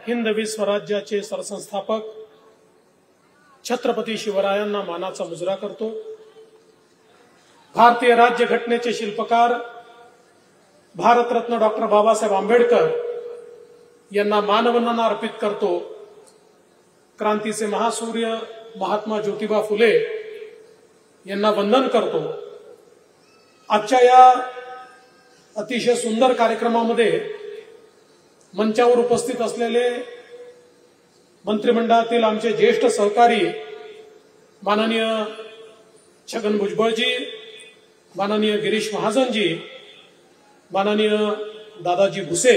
हिंदवी स्वराज्याचे सरसंस्थापक छत्रपती शिवरायांना मानाचा मुजरा करतो। भारतीय राज्यघटनेचे शिल्पकार भारतरत्न डॉक्टर बाबासाहेब आंबेडकर यांना मानवंदना अर्पित करतो। क्रांतीचे महासूर्य महात्मा ज्योतिबा फुले यांना वंदन करतो। आजच्या या अतिशय सुंदर कार्यक्रमामध्ये मंचावर उपस्थित असलेले मंत्रिमंडळातील आमचे ज्येष्ठ सहकारी माननीय छगन भुजबळजी, माननीय गिरीश महाजनजी, माननीय दादाजी भुसे,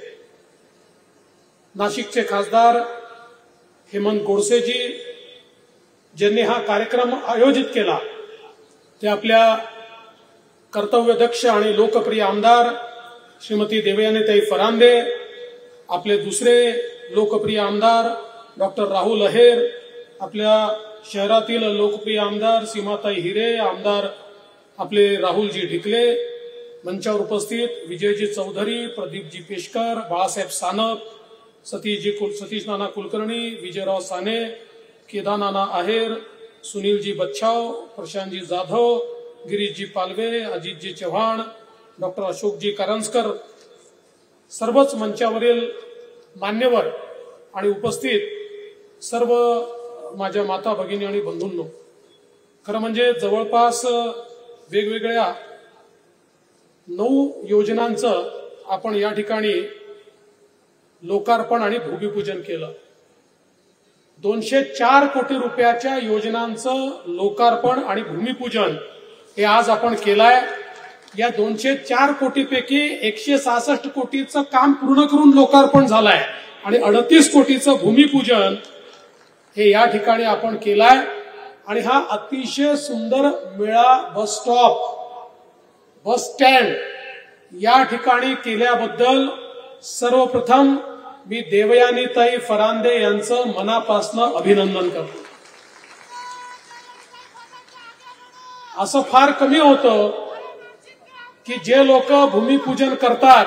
नाशिकचे खासदार हेमंत गोडसेजी, ज्यांनी हा कार्यक्रम आयोजित केला ते आपल्या कर्तव्यदक्ष आणि लोकप्रिय आमदार श्रीमती देवयानीताई फरांदे, आपले दुसरे लोकप्रिय आमदार डॉक्टर राहुल अहेर, आपल्या शहरातील लोकप्रिय आमदार सीमाताई हिरे, आमदार आपले राहुलजी ढिकले, मंचावर उपस्थित विजयजी चौधरी, प्रदीपजी पेशकर, बाळासाहेब सानप, सतीश नाना कुलकर्णी, विजयराव साने, केदारनाना आहेर, सुनीलजी बच्छाव, प्रशांतजी जाधव, गिरीशजी पालवे, अजितजी चव्हाण, डॉक्टर अशोकजी कारंजकर, सर्वच मंचावरील मान्यवर आणि उपस्थित सर्व माझ्या माता भगिनी आणि बंधूंनो, खरं म्हणजे जवळपास वेगवेगळ्या 9 योजनांचं आपण या ठिकाणी लोकार्पण आणि भूमिपूजन केलं। 204 कोटी रुपयाच्या योजनांचं लोकार्पण आणि भूमिपूजन हे आज आपण केलंय। या 204 कोटीपैकी 166 कोटीचं काम पूर्ण करून लोकार्पण झालंय आणि 38 कोटीचं भूमिपूजन हे या ठिकाणी आपण केलंय। आणि हा अतिशय सुंदर मेळा बस स्टॉप, बस स्टँड या ठिकाणी केल्याबद्दल सर्वप्रथम मी देवयानीताई फरांदे यांचं मनापासून अभिनंदन करतो। असं फार कमी होतं की जे लोक भूमिपूजन करतात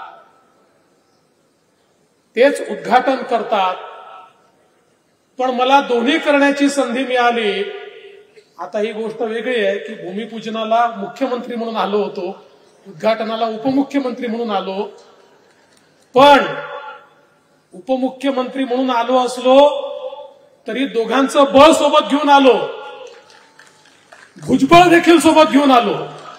तेच उद्घाटन करतात, पण मला दोन्ही करण्याची संधी मिळाली। आता ही गोष्ट वेगळी आहे की भूमिपूजनाला मुख्यमंत्री म्हणून आलो होतो, उद्घाटनाला उपमुख्यमंत्री म्हणून आलो, पण उपमुख्यमंत्री म्हणून आलो असलो तरी दोघांचं बळ सोबत घेऊन आलो, भुजबळ देखील सोबत घेऊन आलो।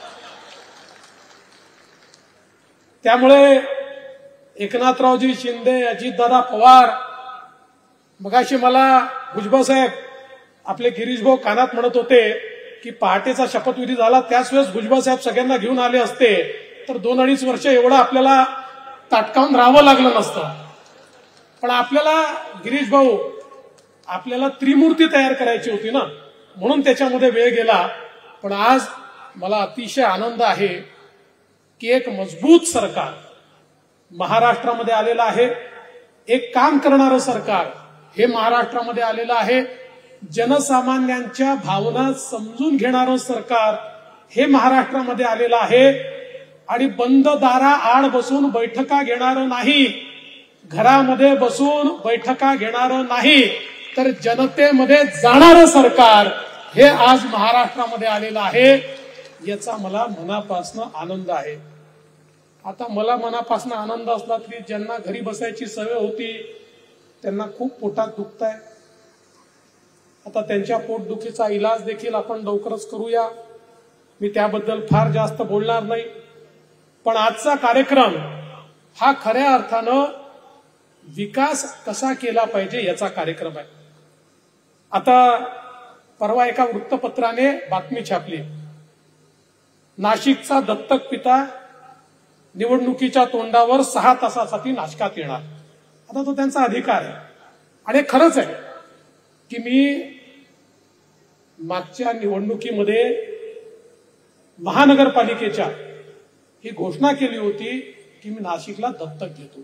त्यामुळे एकनाथरावजी शिंदे, अजितदादा पवार, मगाशी मला भुजबळ साहेब आपले गिरीश भाऊ कानात म्हणत होते की पहाटेचा शपथविधी झाला त्याच वेळेस भुजबळ साहेब सगळ्यांना घेऊन आले असते तर 2-2.5 वर्ष एवढं आपल्याला ताटकावून राहावं लागलं नसतं। पण आपल्याला गिरीश भाऊ आपल्याला त्रिमूर्ती तयार करायची होती ना, म्हणून त्याच्यामध्ये वेळ गेला। पण आज मला अतिशय आनंद आहे की एक मजबूत सरकार महाराष्ट्रामध्ये आलेलं आहे, एक काम करणारं सरकार हे महाराष्ट्रामध्ये आलेलं आहे, जनसामान्यांच्या भावना समजून घेणारं सरकार हे महाराष्ट्रामध्ये आलेलं आहे आणि बंद दाराआड बसून बैठका घेणारं नाही, घरामध्ये बसून बैठका घेणारं नाही, तर जनतेमध्ये जाणारं सरकार हे आज महाराष्ट्रामध्ये आलेलं आहे। याचा मला मनापासून आनंद आहे। आता मला मनापासून आनंद असला तरी ज्यांना घरी बसायची सवय होती त्यांना खूप पोटात दुखतंय। आता त्यांच्या पोटदुखीचा इलाज देखील आपण लवकरच करूया, मी त्याबद्दल फार जास्त बोलणार नाही। पण आजचा कार्यक्रम हा खऱ्या अर्थानं विकास कसा केला पाहिजे याचा कार्यक्रम आहे। आता परवा एका वृत्तपत्राने बातमी छापली, नाशिकचा दत्तक पिता निवडणुकीच्या तोंडावर 6 तासासाठी नाशकात येणार। आता तो त्यांचा अधिकार आहे आणि खरंच आहे की मी मागच्या निवडणुकीमध्ये महानगरपालिकेच्या ही घोषणा केली होती की मी नाशिकला दत्तक घेतो।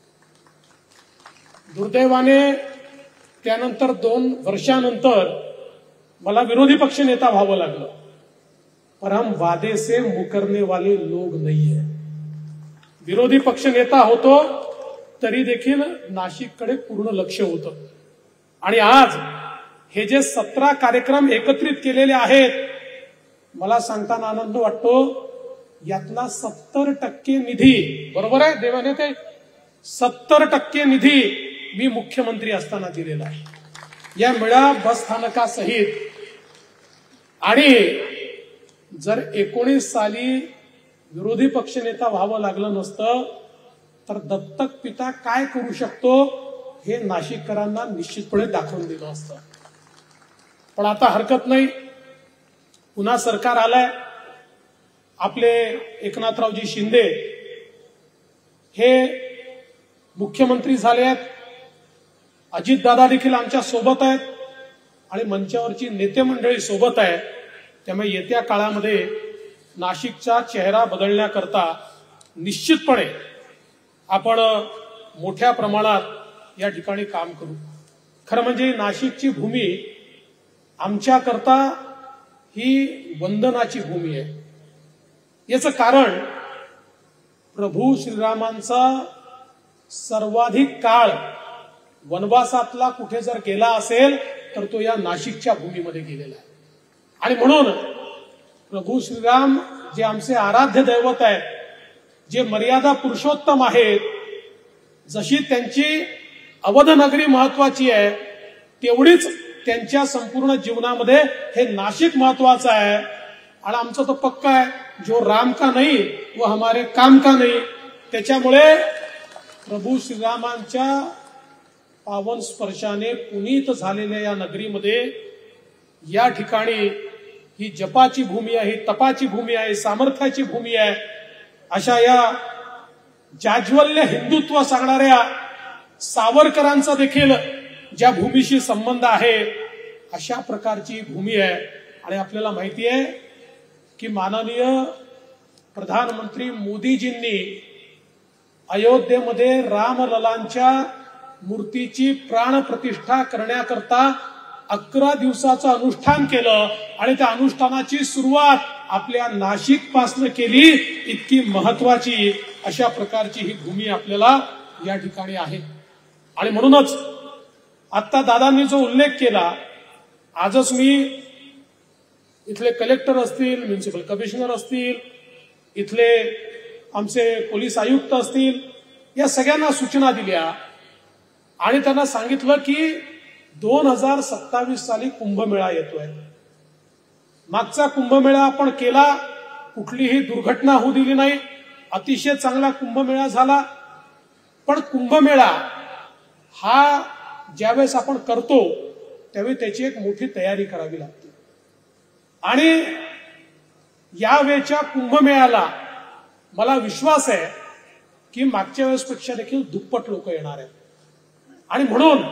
दुर्दैवाने त्यानंतर 2 वर्षानंतर मला विरोधी पक्ष नेता व्हावं लागलं, पर हम वादे से मुकरने वाले लोग नहीं है। विरोधी पक्ष नेता होतो तरी देखील नाशिककडे पूर्ण लक्ष होतं. आणि आज हे जे 17 कार्यक्रम एकत्रित केलेले आहेत, मला सांगताना आनंद वाटतो, यातला 70% निधी, बरोबर आहे देवाने, ते 70% निधी मी मुख्यमंत्री असताना दिलेला आहे या मिळा बस स्थानकासहित. आणि जर 19 साली विरोधी पक्षनेता व्हावं लागलं नसतं तर दत्तक पिता काय करू शकतो हे नाशिककरांना निश्चितपणे दाखवून दिलं असतं. पण आता हरकत नाही, पुन्हा सरकार आलंय. आपले एकनाथरावजी शिंदे हे मुख्यमंत्री झाले आहेत. अजितदादा देखील आमच्या सोबत आहेत आणि मंचावरची नेते मंडळी सोबत आहे. त्यामुळे येत्या काळामध्ये नाशिकचा चेहरा बदलण्याकरता निश्चितपणे आपण मोठ्या प्रमाणात या ठिकाणी काम करू. खरं म्हणजे नाशिकची भूमी आमच्याकरता ही वंदनाची भूमी आहे. याचं कारण प्रभू श्रीरामांचा सर्वाधिक काळ वनवासातला कुठे जर गेला असेल तर तो या नाशिकच्या भूमीमध्ये गेलेला आहे. आणि म्हणून प्रभू श्रीराम जे आमचे आराध्य दैवत आहेत, जे मर्यादा पुरुषोत्तम आहेत, जशी त्यांची अवध नगरी महत्वाची आहे तेवढीच त्यांच्या संपूर्ण जीवनामध्ये हे नाशिक महत्वाचं आहे. आणि आमचं तो पक्का आहे, जो राम का नाही वो हमारे काम का नाही. त्याच्यामुळे प्रभू श्रीरामांच्या पावन स्पर्शाने पुनीत झालेल्या या नगरीमध्ये, या ठिकाणी ही जपाची भूमी आहे, ही तपाची भूमी आहे, सामर्थ्याची भूमी आहे. अशा या जाज्वल्य हिंदुत्व सांगणाऱ्या सावरकरांचा देखील ज्या भूमीशी संबंध आहे अशा प्रकारची भूमी आहे. आणि आपल्याला माहिती आहे की माननीय प्रधानमंत्री मोदीजींनी अयोध्येमध्ये रामललांच्या मूर्तीची प्राणप्रतिष्ठा करण्याकरता 11 दिवसाचं अनुष्ठान केलं आणि त्या अनुष्ठानाची सुरुवात आपल्या नाशिक पासून केली. इतकी महत्वाची अशा प्रकारची ही भूमी आपल्याला या ठिकाणी आहे. आणि म्हणूनच आता दादांनी जो उल्लेख केला, आजच मी इथले कलेक्टर असतील, म्युनिसिपल कमिशनर असतील, इथले आमचे पोलीस आयुक्त असतील, या सगळ्यांना सूचना दिल्या आणि त्यांना सांगितलं की 2027 साली कुंभमेळा येतोय. मागचा कुंभमेळा आपण केला, कुठलीही दुर्घटना होऊ दिली नाही, अतिशय चांगला कुंभमेळा झाला. पण कुंभमेळा हा ज्यावेळेस आपण करतो त्यावेळी त्याची एक मोठी तयारी करावी लागते. आणि यावेळच्या कुंभमेळ्याला मला विश्वास आहे की मागच्या वेळेसपेक्षा देखील दुप्पट लोक येणार आहेत. आणि म्हणून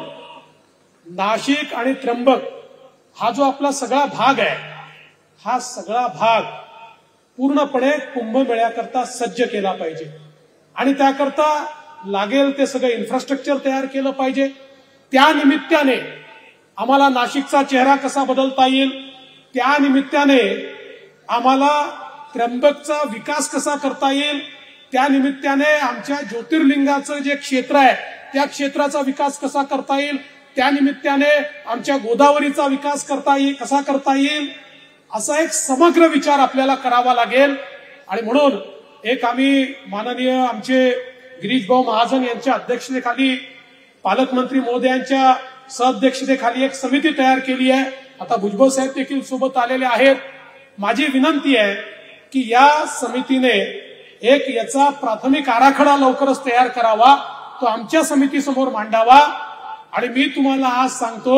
नाशिक आणि त्र्यंबक हा जो आपला सगळा भाग आहे, हा सगळा भाग पूर्णपणे कुंभमेळ्याकरता सज्ज केला पाहिजे. आणि त्याकरता लागेल ते सगळं इन्फ्रास्ट्रक्चर तयार केलं पाहिजे. त्या निमित्ताने आम्हाला नाशिकचा चेहरा कसा बदलता येईल, त्या निमित्ताने आम्हाला त्र्यंबकचा विकास कसा करता येईल, त्या निमित्ताने आमच्या ज्योतिर्लिंगाचं जे क्षेत्र आहे त्या क्षेत्राचा विकास कसा करता येईल, त्या निमित्ताने आमच्या गोदावरीचा विकास कसा करता येईल, असा एक समग्र विचार आपल्याला करावा लागेल. आणि म्हणून एक आम्ही माननीय आमचे गिरीश भाऊ महाजन यांच्या अध्यक्षतेखाली, पालकमंत्री महोदयांच्या सहअध्यक्षतेखाली एक समिती तयार केली आहे. आता भुजबळ साहेब देखील सोबत आलेले आहेत. माझी विनंती आहे की या समितीने एक याचा प्राथमिक आराखडा लवकरच तयार करावा, तो आमच्या समितीसमोर मांडावा. आणि मी तुम्हाला आज सांगतो,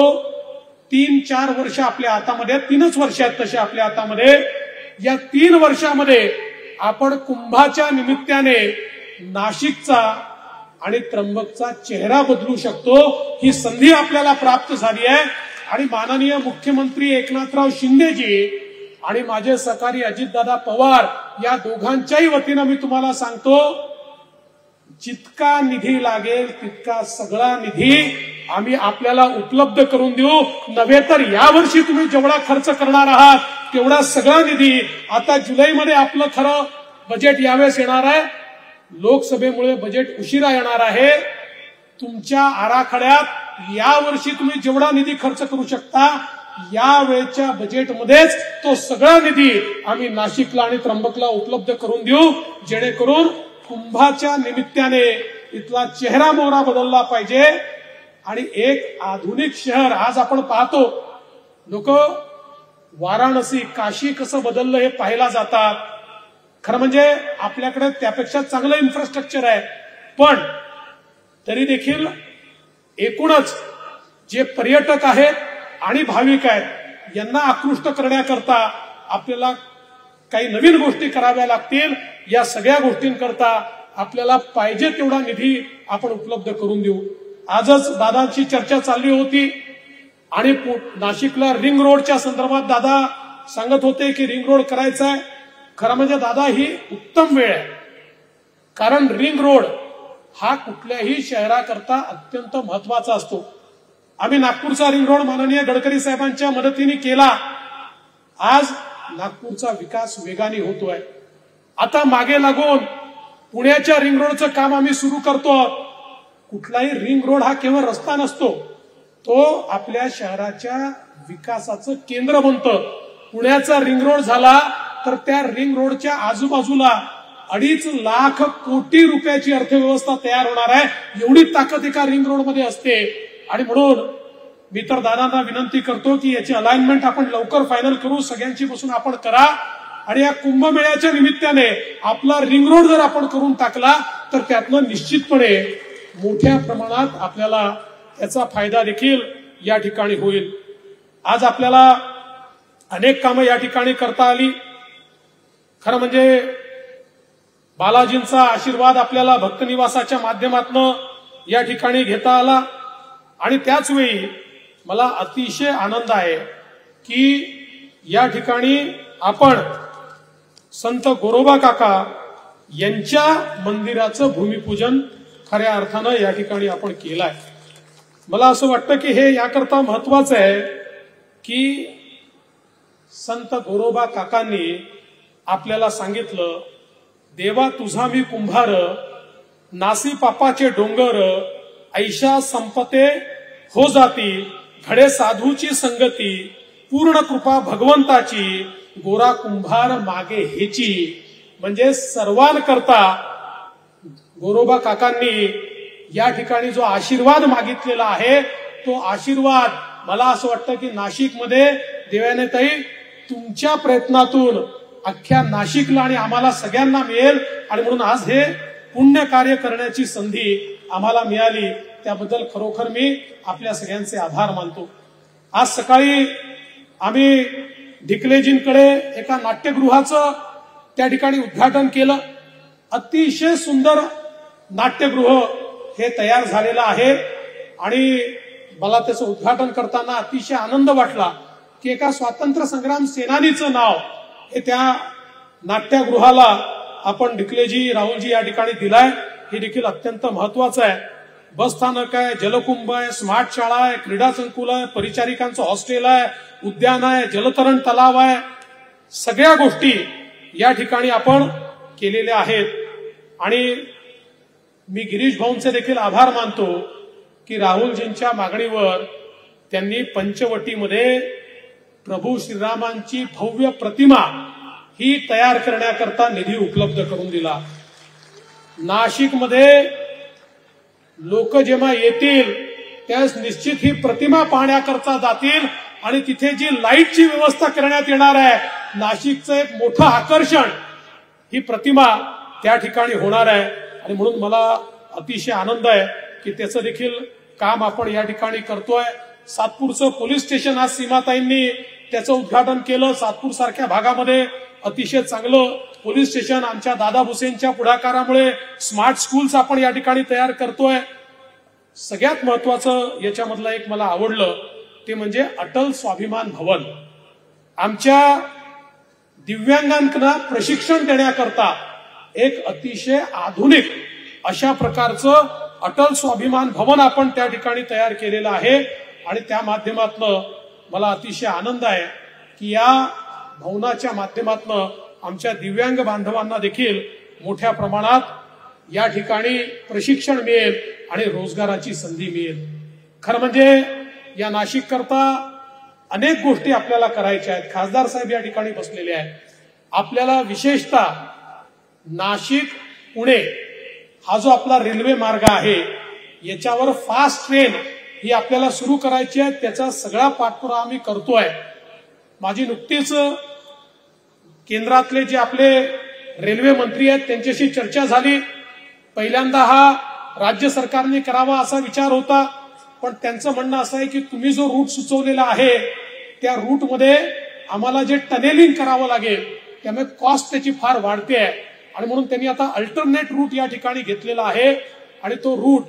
3-4 वर्ष आपल्या हातामध्ये, 3च वर्ष आहेत तसे आपल्या हातामध्ये, या 3 वर्षामध्ये आपण कुंभाच्या निमित्ताने नाशिकचा आणि त्र्यंबकचा चेहरा बदलू शकतो. ही संधी आपल्याला प्राप्त झाली आहे. आणि माननीय मुख्यमंत्री एकनाथराव शिंदेजी आणि माझे सहकारी अजितदादा पवार या दोघांच्याही वतीनं मी तुम्हाला सांगतो, जितका निधी लागेल तितका सगळा निधी आम्ही आपल्याला उपलब्ध करून देऊ. नव्हे तर यावर्षी तुम्ही जेवढा खर्च करणार आहात तेवढा सगळा निधी आता जुलैमध्ये आपलं खरं बजेट यावेळेस येणार आहे. लोकसभेमुळे बजेट उशिरा येणार आहे. तुमच्या आराखड्यात यावर्षी तुम्ही जेवढा निधी खर्च करू शकता या वेळच्या बजेटमध्येच तो सगळा निधी आम्ही नाशिकला आणि त्र्यंबकला उपलब्ध करून देऊ, जेणेकरून कुंभाच्या निमित्ताने इथला चेहरा मोहरा बदलला पाहिजे आणि एक आधुनिक शहर. आज आपण पाहतो लोक वाराणसी काशी कसं बदललं हे पाहायला जातात. खरं म्हणजे आपल्याकडे त्यापेक्षा चांगलं इन्फ्रास्ट्रक्चर आहे, पण तरी देखील एकूणच जे पर्यटक आहेत आणि भाविक आहेत यांना आकृष्ट करण्याकरता आपल्याला काही नवीन गोष्टी कराव्या लागतील. या सगळ्या गोष्टींकरता आपल्याला पाहिजे तेवढा निधी आपण उपलब्ध करून देऊ. आजच दादांची चर्चा चालली होती आणि नाशिकला रिंग रोडच्या संदर्भात दादा सांगत होते की रिंग रोड करायचा आहे. खरं म्हणजे दादा ही उत्तम वेळ आहे, कारण रिंग रोड हा कुठल्याही शहराकरता अत्यंत महत्वाचा असतो. आम्ही नागपूरचा रिंग रोड माननीय गडकरी साहेबांच्या मदतीने केला. आज नागपूरचा विकास वेगाने होतोय. आता मागे लागून पुण्याच्या रिंग रोडचं काम आम्ही सुरू करतो. कुठलाही रिंग रोड हा केवळ रस्ता नसतो, तो आपल्या शहराच्या विकासाचं केंद्र बनतं. पुण्याचा रिंग रोड झाला तर त्या रिंग रोडच्या आजूबाजूला 2.5 लाख कोटी रुपयाची अर्थव्यवस्था तयार होणार आहे. एवढी ताकद एका रिंग रोडमध्ये असते. आणि म्हणून मी तर दादांना विनंती करतो की याची अलाइनमेंट आपण लवकर फायनल करू, सगळ्यांची बसून आपण करा आणि या कुंभमेळ्याच्या निमित्ताने आपला रिंग रोड जर आपण करून टाकला तर त्यातनं निश्चितपणे मोठ्या प्रमाणात आपल्याला त्याचा फायदा देखील या ठिकाणी होईल. आज आपल्याला अनेक कामं या ठिकाणी करता आली. खरं म्हणजे बालाजींचा आशीर्वाद आपल्याला भक्तनिवासाच्या माध्यमातून या ठिकाणी घेता आला आणि त्याच वेळी मला अतिशय आनंद आहे की या ठिकाणी आपण संत गोरोबा काका यांच्या मंदिराचं भूमिपूजन खऱ्या अर्थानं या ठिकाणी आपण केलं आहे. मला असं वाटतं की हे याकरता महत्वाचं आहे की संत गोरोबा काकांनी आपल्याला सांगितलं, देवा तुझा मी कुंभार, नासी पापाचे डोंगर, ऐशा संपते हो जाती, घडे साधूची संगती, पूर्ण कृपा भगवंताची, गोरा कुंभार मागे हेची. म्हणजे सर्वांकरता गोरोबा काकांनी या ठिकाणी जो आशीर्वाद मागितलेला आहे तो आशीर्वाद मला असं वाटतं की नाशिकमध्ये देवाने ताई तुमच्या प्रयत्नातून अख्ख्या नाशिकला आणि आम्हाला सगळ्यांना मिळेल आणि म्हणून आज हे पुण्य कार्य करण्याची संधी आम्हाला मिळाली. त्याबद्दल खरोखर मी आपल्या सगळ्यांचे आभार मानतो. आज सकाळी आम्ही ढिकलेजींकडे एका नाट्यगृहाचं त्या ठिकाणी उद्घाटन केलं. अतिशय सुंदर नाट्यगृह हे तयार झालेलं आहे आणि मला त्याचं उद्घाटन करताना अतिशय आनंद वाटला की एका स्वातंत्र्य संग्राम सेनानीचं नाव हे त्या नाट्यगृहाला आपण ढिकलेजी राहुलजी या ठिकाणी दिलाय. हे देखील अत्यंत महत्वाचं आहे. बस स्थानक आहे, जलकुंभ आहे, स्मार्ट शाळा आहे, क्रीडा संकुल आहे, परिचारिकांचं हॉस्टेल आहे, उद्यान आहे, जलतरण तलाव आहे. सगळ्या गोष्टी या ठिकाणी आपण केलेल्या आहेत आणि मी गिरीश भाऊंचे देखील आभार मानतो की राहुलजींच्या मागणीवर त्यांनी पंचवटीमध्ये प्रभू श्रीरामांची भव्य प्रतिमा ही तयार करण्याकरता निधी उपलब्ध करून दिला. नाशिकमध्ये लोक जेव्हा येतील त्यास निश्चित ही प्रतिमा पाहण्याकरता जातील आणि तिथे जी लाईटची व्यवस्था करण्यात येणार आहे, नाशिकचं एक मोठं आकर्षण ही प्रतिमा त्या ठिकाणी होणार आहे आणि म्हणून मला अतिशय आनंद आहे की त्याचं देखील काम आपण या ठिकाणी करतोय. सातपूरचं पोलीस स्टेशन आज सीमाताईंनी त्याचं उद्घाटन केलं. सातपूर सारख्या भागामध्ये अतिशय चांगलं पोलीस स्टेशन आमच्या दादा भुसेंच्या पुढाकारामुळे स्मार्ट स्कूल्स आपण या ठिकाणी तयार करतोय. सगळ्यात महत्वाचं याच्यामधलं एक मला आवडलं ते म्हणजे अटल स्वाभिमान भवन. आमच्या दिव्यांगांना प्रशिक्षण देण्याकरता एक अतिशय आधुनिक अशा प्रकारचं अटल स्वाभिमान भवन आपण त्या ठिकाणी तयार केलेलं आहे आणि त्या माध्यमातून मला अतिशय आनंद आहे की या भवनाच्या माध्यमातून आमच्या दिव्यांग बांधवांना देखील मोठ्या प्रमाणात या ठिकाणी प्रशिक्षण मिळेल आणि रोजगाराची संधी मिळेल. खरं म्हणजे या नाशिक करता अनेक गोष्टी आपल्याला करायच्या आहेत. खासदार साहेब या ठिकाणी बसलेले आहेत. आपल्याला विशेषतः नाशिक पुणे हा जो आपला रेल्वे मार्ग आहे याच्यावर फास्ट ट्रेन ही आपल्याला सुरू करायची आहे. त्याचा सगळा पाठपुरावा आम्ही करतोय. माझी नुकतीच केंद्रातले जे आपले रेल्वे मंत्री आहेत त्यांच्याशी चर्चा झाली. पहिल्यांदा हा राज्य सरकारने करावा असा विचार होता, पण त्यांचं म्हणणं असं आहे की तुम्ही जो रूट सुचवलेला आहे त्या रूटमध्ये आम्हाला जे टनेलिंग करावं लागेल त्यामुळे कॉस्ट त्याची फार वाढते आहे आणि म्हणून त्यांनी आता अल्टरनेट रूट या ठिकाणी घेतलेला आहे आणि तो रूट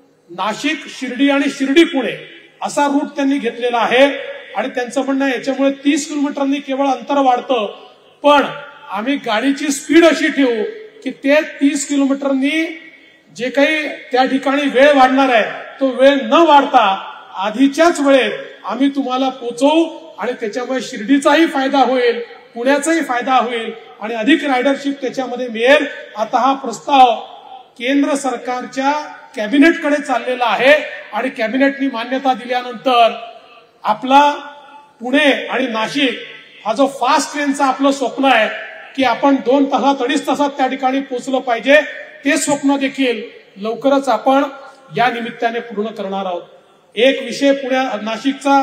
नाशिक शिर्डी आणि शिर्डी पुणे असा रूट त्यांनी घेतलेला आहे. आणि त्यांचं म्हणणं आहे याच्यामुळे 30 किलोमीटरनी केवळ अंतर वाढतं, पण आम्ही गाडीची स्पीड अशी ठेवू की ते 30 किलोमीटरनी जे काही त्या ठिकाणी वेळ वाढणार आहे तो वेळ न वाढता आधीच्याच वेळेत आम्ही तुम्हाला पोहोचवू आणि त्याच्यामुळे शिर्डीचाही फायदा होईल, पुण्याचाही फायदा होईल आणि अधिक रायडरशिप त्याच्यामध्ये मिळेल. आता हा प्रस्ताव केंद्र सरकारच्या कॅबिनेटकडे चाललेला आहे आणि कॅबिनेटनी मान्यता दिल्यानंतर आपला पुणे आणि नाशिक हा जो फास्ट ट्रेनचा आपलं स्वप्न आहे की आपण 2 तासात 2.5 तासात त्या ठिकाणी पोहोचलं पाहिजे, ते स्वप्न देखील लवकरच आपण या निमित्ताने पूर्ण करणार आहोत. एक विषय नाशिकचा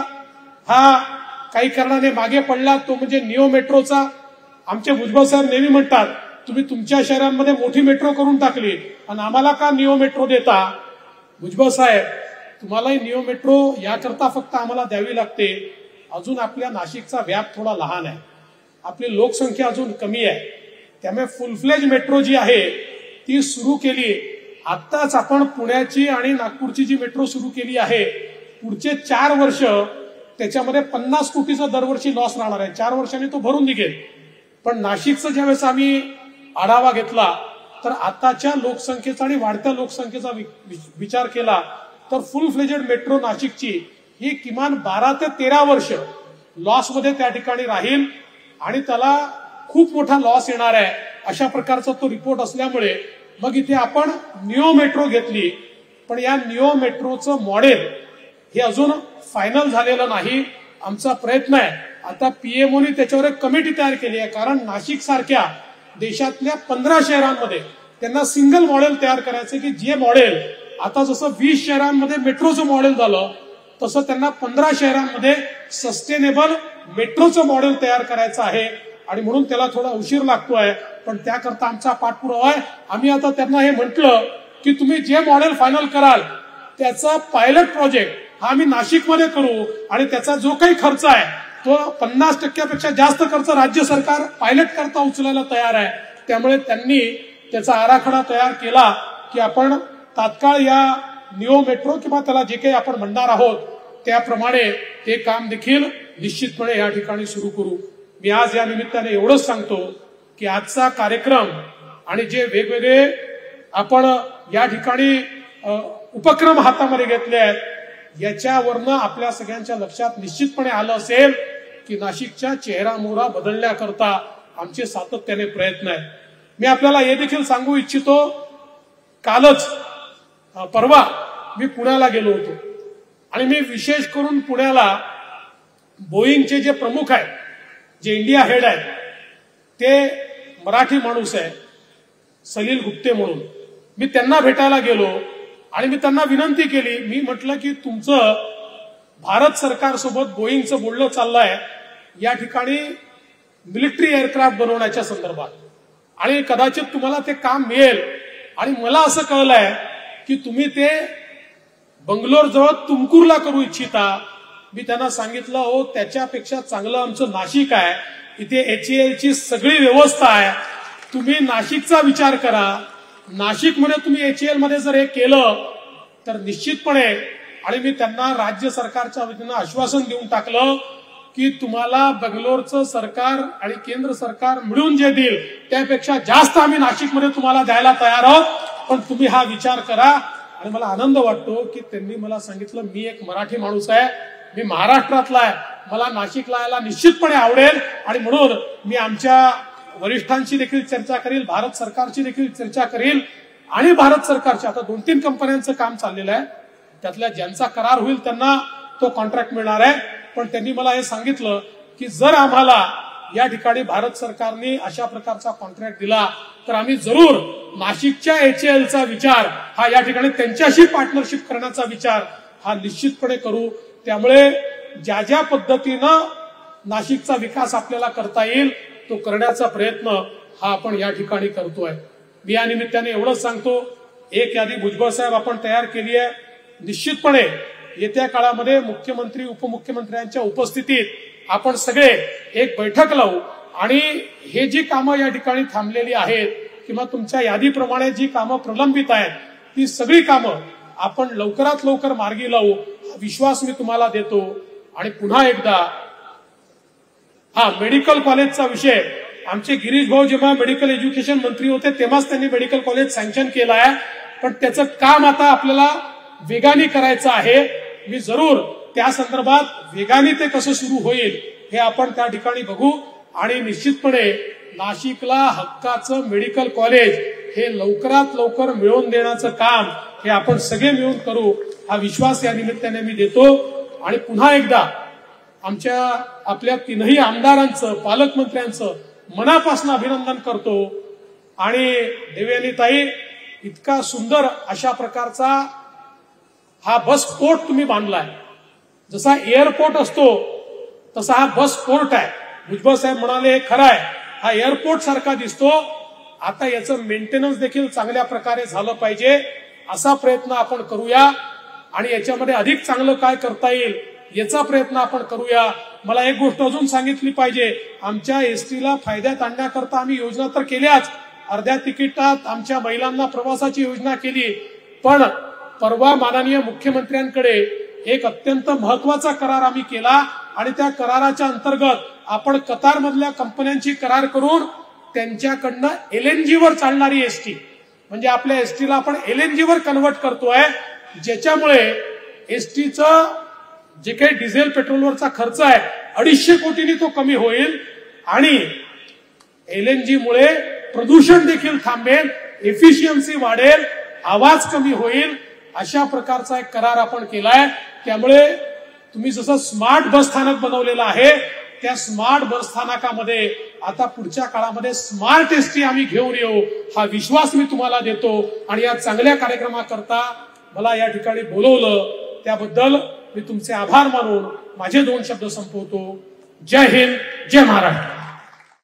हा काही कारणाने मागे पडला तो म्हणजे निओ मेट्रोचा. आमचे भुजबळ साहेब नेहमी म्हणतात तुम्ही तुमच्या शहरांमध्ये मोठी मेट्रो करून टाकली आणि आम्हाला का निओ मेट्रो देता. भुजबळ साहेब तुम्हालाही निओ मेट्रो याकरता फक्त आम्हाला द्यावी लागते. अजून आपल्या नाशिकचा व्याप थोडा लहान आहे, आपली लोकसंख्या अजून कमी आहे, त्यामुळे फुल फ्लेज मेट्रो जी आहे ती सुरू केली. आत्ताच आपण पुण्याची आणि नागपूरची जी मेट्रो सुरू केली आहे पुढचे 4 वर्ष त्याच्यामध्ये 50 कोटीचा दरवर्षी लॉस राहणार आहे. 4 वर्षांनी तो भरून निघेल. पण नाशिकचा ज्यावेळेस आम्ही आढावा घेतला तर आताच्या लोकसंख्येचा आणि वाढत्या लोकसंख्येचा विचार केला तर फुल फ्लेजेड मेट्रो नाशिकची ही किमान 12 ते 13 वर्ष लॉसमध्ये त्या ठिकाणी राहील आणि त्याला खूप मोठा लॉस येणार आहे अशा प्रकारचा तो रिपोर्ट असल्यामुळे मग इथे आपण निओ मेट्रो घेतली. पण या निओ मेट्रोचं मॉडेल हे अजून फायनल झालेलं नाही. आमचा प्रयत्न आहे आता पीएमओनी त्याच्यावर एक कमिटी तयार केली आहे, कारण नाशिक सारख्या देशातल्या 15 शहरांमध्ये त्यांना सिंगल मॉडेल तयार करायचं की जे मॉडेल आता जसं 20 शहरांमध्ये मेट्रोचं मॉडेल झालं तसं त्यांना 15 शहरांमध्ये सस्टेनेबल मेट्रोचं मॉडेल तयार करायचं आहे आणि म्हणून त्याला थोडा उशीर लागतोय. पण त्याकरता आमचा पाठपुरावा आहे. आम्ही आता त्यांना हे म्हटलं की तुम्ही जे मॉडेल फायनल कराल त्याचा पायलट प्रोजेक्ट हा आम्ही नाशिकमध्ये करू आणि त्याचा जो काही खर्च आहे तो 50% जास्त खर्च राज्य सरकार पायलट करता उचलायला तयार आहे. त्यामुळे त्यांनी त्याचा आराखडा तयार केला की आपण तात्काळ या निओ मेट्रो किंवा त्याला जे काही आपण म्हणणार आहोत त्याप्रमाणे ते काम देखील निश्चितपणे या ठिकाणी सुरू करू. मी आज या निमित्ताने एवढंच सांगतो की आजचा कार्यक्रम आणि जे वेगवेगळे आपण या ठिकाणी उपक्रम हातामध्ये घेतले आहेत याच्यावरनं आपल्या सगळ्यांच्या लक्षात निश्चितपणे आलं असेल की नाशिकच्या चेहरा मोहरा बदलण्याकरता आमचे सातत्याने प्रयत्न आहेत. मी आपल्याला हे देखील सांगू इच्छितो, कालच परवा मी पुण्याला गेलो होतो आणि मी विशेष करून पुण्याला बोईंगचे जे प्रमुख आहेत, जे इंडिया हेड आहेत, ते मराठी माणूस आहे सलील गुप्ते म्हणून. मी त्यांना भेटायला गेलो आणि मी त्यांना विनंती केली. मी म्हटलं की तुमचं भारत सरकारसोबत बोईंगचं बोलणं चाललंय या ठिकाणी मिलिटरी एअरक्राफ्ट बनवण्याच्या संदर्भात आणि कदाचित तुम्हाला ते काम मिळेल. आणि मला असं कळलंय की तुम्ही ते बंगलोर जवळ तुमकुरला करू इच्छिता. मी त्यांना सांगितलं हो त्याच्यापेक्षा चांगलं आमचं नाशिक आहे, इथे HAL ची सगळी व्यवस्था आहे, तुम्ही नाशिकचा विचार करा. नाशिकमध्ये तुम्ही HAL मध्ये जर हे केलं तर निश्चितपणे, आणि मी त्यांना राज्य सरकारच्या वतीनं आश्वासन देऊन टाकलं की तुम्हाला बंगलोरचं सरकार आणि केंद्र सरकार मिळून जे देईल त्यापेक्षा जास्त आम्ही नाशिकमध्ये तुम्हाला द्यायला तयार आहोत, पण तुम्ही हा विचार करा. आणि मला आनंद वाटतो की त्यांनी मला सांगितलं मी एक मराठी माणूस आहे, मी महाराष्ट्रातला आहे, मला नाशिकला यायला निश्चितपणे आवडेल आणि म्हणून मी आमच्या वरिष्ठांशी देखील चर्चा करील, भारत सरकारची देखील चर्चा करील आणि भारत सरकारचे आता 2-3 कंपन्यांचं काम चाललेलं आहे. त्यातल्या ज्यांचा करार होईल त्यांना तो कॉन्ट्रॅक्ट मिळणार आहे. पण त्यांनी मला हे सांगितलं की जर आम्हाला या ठिकाणी भारत सरकारने अशा प्रकारचा कॉन्ट्रॅक्ट दिला तर आम्ही जरूर नाशिकच्या HALचा विचार हा या ठिकाणी त्यांच्याशी पार्टनरशिप करण्याचा विचार हा निश्चितपणे करू. त्यामुळे ज्या ज्या पद्धतीनं नाशिकचा विकास आपल्याला करता येईल तो करण्याचा प्रयत्न हा आपण या ठिकाणी करतोय. मी या निमित्ताने एवढंच सांगतो, एक यादी भुजबळ साहेब आपण तयार केली आहे. निश्चितपणे येत्या काळामध्ये मुख्यमंत्री उपमुख्यमंत्र्यांच्या उपस्थितीत आपण सगळे एक बैठक लावू आणि हे जी कामं या ठिकाणी थांबलेली आहेत किंवा तुमच्या यादीप्रमाणे जी कामं प्रलंबित आहेत ती सगळी कामं आपण लवकरात लवकर मार्गी लावू हा विश्वास मी तुम्हाला देतो. आणि पुन्हा एकदा मेडिकल कॉलेजचा विषय, आमचे गिरीश भाऊ जेव्हा मेडिकल एज्युकेशन मंत्री होते तेव्हाच त्यांनी मेडिकल कॉलेज सँक्शन केलं आहे. पण त्याचं काम आता आपल्याला वेगाने करायचं आहे. मी जरूर त्या संदर्भात वेगाने ते कसं सुरू होईल हे आपण त्या ठिकाणी बघू आणि निश्चितपणे नाशिकला हक्काचं मेडिकल कॉलेज हे लवकरात लवकर मिळवून देण्याचं काम हे आपण सगळे मिळून करू हा विश्वास या निमित्ताने मी देतो. आणि पुन्हा एकदा आपल्या 3ही आमदारांचं पालकमंत्र्यांचं मनापासून अभिनंदन करतो. आणि देवयानीताई, इतका सुंदर अशा प्रकारचा हा बस पोर्ट तुम्ही बांधलाय. जसा एअरपोर्ट असतो तसा हा बस पोर्ट आहे. भुजबळ साहेब म्हणाले हे खरं आहे, हा एअरपोर्ट सारखा दिसतो. आता याचं मेंटेनन्स देखील चांगल्या प्रकारे झालं पाहिजे असा प्रयत्न आपण करूया आणि याच्यामध्ये अधिक चांगलं काय करता येईल याचा प्रयत्न आपण करूया. मला एक गोष्ट अजून सांगितली पाहिजे, आमच्या एसटीला फायद्यात आणण्याकरता आम्ही योजना तर केल्याच, अर्ध्या तिकिटात आमच्या महिलांना प्रवासाची योजना केली. पण परवा माननीय मुख्यमंत्र्यांकडे एक अत्यंत महत्वाचा करार आम्ही केला आणि त्या कराराच्या अंतर्गत आपण कतारमधल्या कंपन्यांची करार करून त्यांच्याकडनं LNG वर चालणारी एसटी म्हणजे आपल्या एसटीला आपण LNG वर कन्व्हर्ट करतोय, ज्याच्यामुळे एसटीचं जे काही डिझेल पेट्रोलवरचा खर्च आहे 250 कोटींनी तो कमी होईल आणि LNG मुळे प्रदूषण देखील थांबेल, एफिशियन्सी वाढेल, आवाज कमी होईल. अशा प्रकारचा एक करार आपण केलाय. त्यामुळे तुम्ही जसं स्मार्ट बस स्थानक बनवलेलं आहे त्या स्मार्ट बस स्थानकामध्ये आता पुढच्या काळामध्ये स्मार्ट एसटी आम्ही घेऊन येऊ हा विश्वास मी तुम्हाला देतो. आणि या चांगल्या कार्यक्रमाकरता मला या ठिकाणी बोलवलं त्याबद्दल मी तुमचे आभार मानून माझे 2 शब्द संपवतो. जय हिंद, जय महाराष्ट्र.